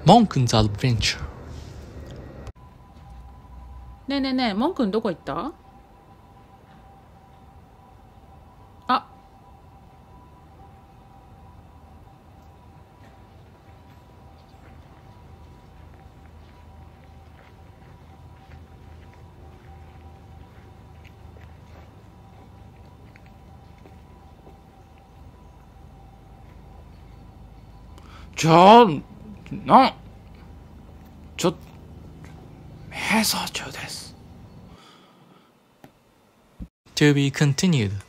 Monkun's Adventure。 ねえねえねえ、モンくんどこ行った？あ、 ちょ、ちょ、瞑想中です。To be continued.